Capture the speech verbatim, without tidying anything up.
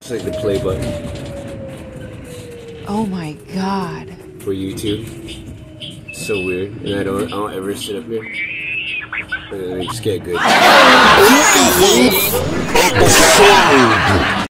It's like the play button. Oh my god. For YouTube. So weird. And I don't I don't ever sit up here. Let me just get good.